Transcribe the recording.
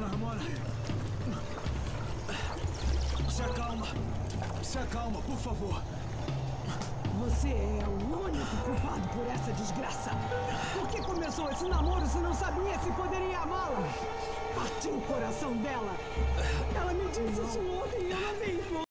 dona Ramona. Se acalma, por favor. Você é o único culpado por essa desgraça. Por que começou esse namoro se não sabia se poderia amá-la? Partiu o coração dela. Ela me disse isso ontem e eu não dei